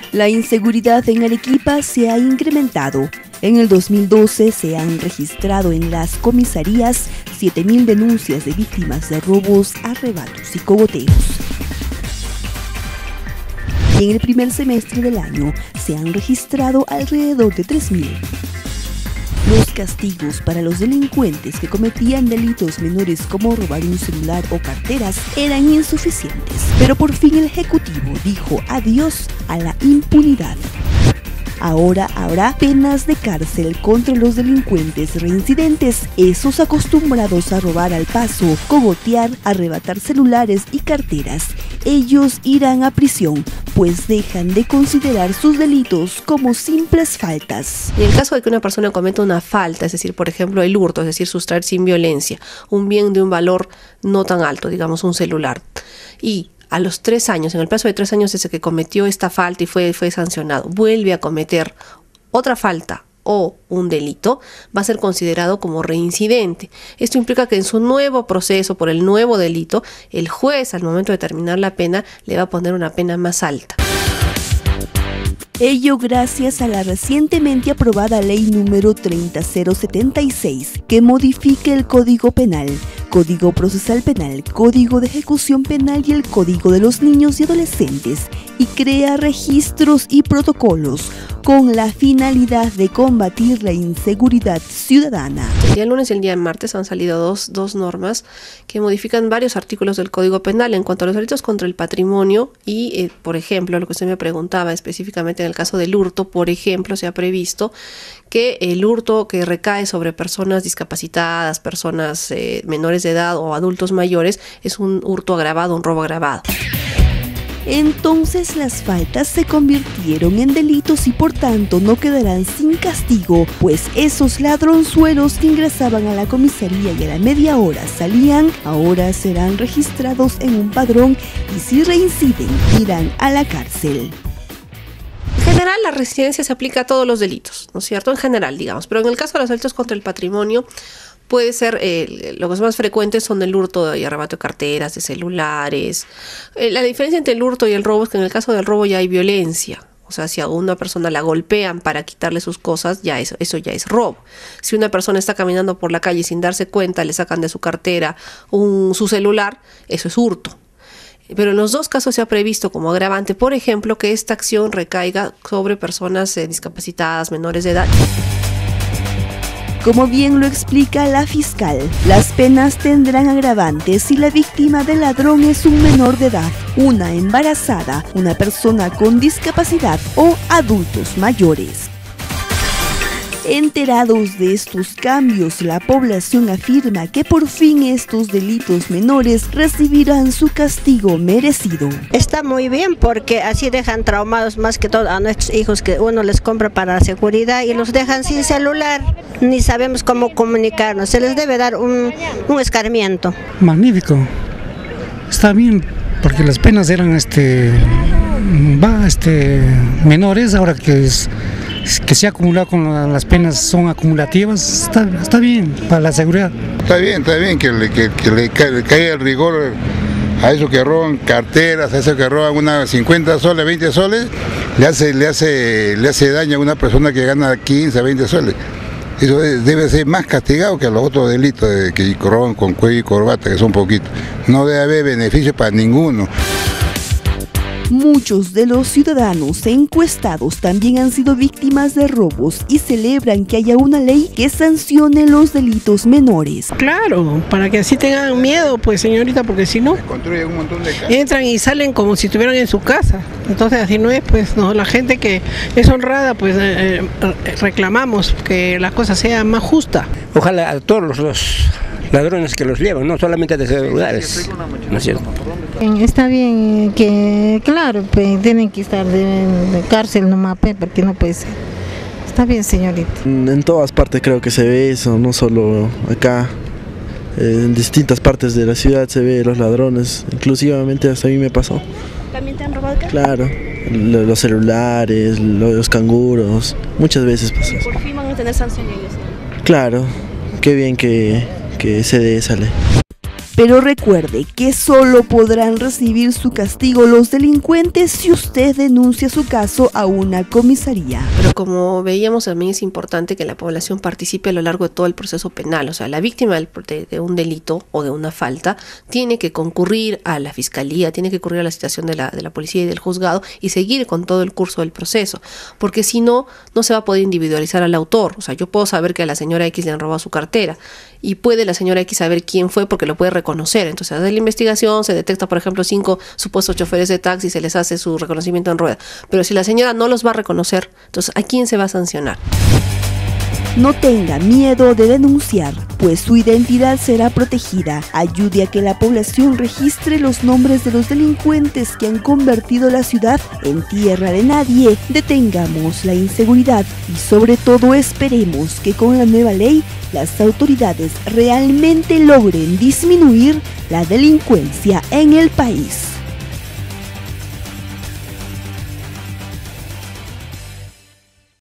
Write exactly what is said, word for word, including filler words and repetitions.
La inseguridad en Arequipa se ha incrementado. En el dos mil doce se han registrado en las comisarías siete mil denuncias de víctimas de robos, arrebatos y cogoteos. Y en el primer semestre del año se han registrado alrededor de tres mil. Los castigos para los delincuentes que cometían delitos menores como robar un celular o carteras eran insuficientes, pero por fin el Ejecutivo dijo adiós a la impunidad. Ahora habrá penas de cárcel contra los delincuentes reincidentes, esos acostumbrados a robar al paso, cogotear, arrebatar celulares y carteras. Ellos irán a prisión, pues dejan de considerar sus delitos como simples faltas. En el caso de que una persona cometa una falta, es decir, por ejemplo el hurto, es decir, sustraer sin violencia, un bien de un valor no tan alto, digamos un celular, y a los tres años, en el plazo de tres años desde que cometió esta falta y fue, fue sancionado, vuelve a cometer otra falta o un delito, va a ser considerado como reincidente. Esto implica que en su nuevo proceso por el nuevo delito, el juez al momento de terminar la pena le va a poner una pena más alta. Ello gracias a la recientemente aprobada ley número treinta mil setenta y seis, que modifica el Código Penal, Código Procesal Penal, Código de Ejecución Penal y el Código de los Niños y Adolescentes, y crea registros y protocolos con la finalidad de combatir la inseguridad ciudadana. El día lunes y el día martes han salido dos, dos normas que modifican varios artículos del Código Penal en cuanto a los delitos contra el patrimonio y, eh, por ejemplo, lo que usted me preguntaba específicamente en el caso del hurto, por ejemplo, se ha previsto que el hurto que recae sobre personas discapacitadas, personas eh, menores de edad o adultos mayores es un hurto agravado, un robo agravado. Entonces las faltas se convirtieron en delitos y por tanto no quedarán sin castigo, pues esos ladronzuelos que ingresaban a la comisaría y a la media hora salían, ahora serán registrados en un padrón y si reinciden irán a la cárcel. En general, la reincidencia se aplica a todos los delitos, ¿no es cierto? En general, digamos, pero en el caso de los delitos contra el patrimonio, puede ser, eh, los más frecuentes son el hurto y arrebato de carteras, de celulares. Eh, la diferencia entre el hurto y el robo es que en el caso del robo ya hay violencia. O sea, si a una persona la golpean para quitarle sus cosas, ya eso, eso ya es robo. Si una persona está caminando por la calle y sin darse cuenta le sacan de su cartera un, su celular, eso es hurto. Pero en los dos casos se ha previsto como agravante, por ejemplo, que esta acción recaiga sobre personas eh, discapacitadas, menores de edad. Como bien lo explica la fiscal, las penas tendrán agravantes si la víctima del ladrón es un menor de edad, una embarazada, una persona con discapacidad o adultos mayores. Enterados de estos cambios, la población afirma que por fin estos delitos menores recibirán su castigo merecido. Está muy bien porque así dejan traumados más que todo a nuestros hijos que uno les compra para la seguridad y los dejan sin celular, ni sabemos cómo comunicarnos, se les debe dar un, un escarmiento. Magnífico, está bien porque las penas eran este, va, este, menores, ahora que es... que se ha acumulado con las penas son acumulativas, está, está bien para la seguridad. Está bien, está bien que le, que, que le caiga el rigor a esos que roban carteras, a esos que roban unas cincuenta soles, veinte soles, le hace, le hace, le hace daño a una persona que gana quince, veinte soles. Eso debe ser más castigado que los otros delitos de que roban con cuello y corbata, que son poquitos. No debe haber beneficio para ninguno. Muchos de los ciudadanos encuestados también han sido víctimas de robos y celebran que haya una ley que sancione los delitos menores. Claro, para que así tengan miedo, pues señorita, porque si no, construyen un montón de casas. Entran y salen como si estuvieran en su casa. Entonces así no es, pues no, la gente que es honrada, pues eh, reclamamos que la cosa sea más justa. Ojalá a todos los, los ladrones que los llevan, no solamente de celulares, ¿no es cierto? Está bien que, claro, pues, tienen que estar de, de cárcel nomás, porque no puede ser. Está bien, señorita. En todas partes creo que se ve eso, no solo acá. En distintas partes de la ciudad se ve los ladrones, inclusivamente hasta a mí me pasó. ¿También te han robado acá? Claro, los celulares, los canguros, muchas veces pasa eso. Por fin van a tener sanción ellos, ¿no? Claro, qué bien que, que se dé esa ley. Pero recuerde que solo podrán recibir su castigo los delincuentes si usted denuncia su caso a una comisaría. Pero como veíamos, también es importante que la población participe a lo largo de todo el proceso penal. O sea, la víctima del, de, de un delito o de una falta tiene que concurrir a la fiscalía, tiene que concurrir a la citación de la, de la policía y del juzgado y seguir con todo el curso del proceso. Porque si no, no se va a poder individualizar al autor. O sea, yo puedo saber que a la señora X le han robado su cartera y puede la señora X saber quién fue porque lo puede reconocer. Entonces, hace la investigación, se detecta, por ejemplo, cinco supuestos choferes de taxi, se les hace su reconocimiento en rueda. Pero si la señora no los va a reconocer, entonces, ¿a quién se va a sancionar? No tenga miedo de denunciar, pues su identidad será protegida. Ayude a que la población registre los nombres de los delincuentes que han convertido la ciudad en tierra de nadie. Detengamos la inseguridad y sobre todo esperemos que con la nueva ley las autoridades realmente logren disminuir la delincuencia en el país.